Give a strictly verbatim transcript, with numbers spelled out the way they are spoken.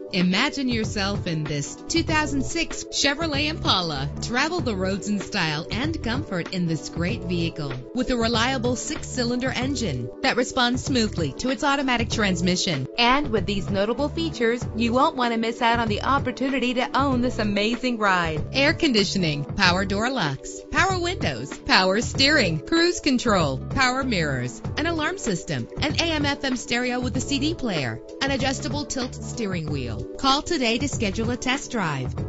Imagine yourself in this two thousand six Chevrolet Impala. Travel the roads in style and comfort in this great vehicle. With a reliable six-cylinder engine that responds smoothly to its automatic transmission. And with these notable features, you won't want to miss out on the opportunity to own this amazing ride. Air conditioning, power door locks, power windows, power steering, cruise control, power mirrors, an alarm system, an A M F M stereo with a C D player, an adjustable tilt steering wheel. Call today to schedule a test drive.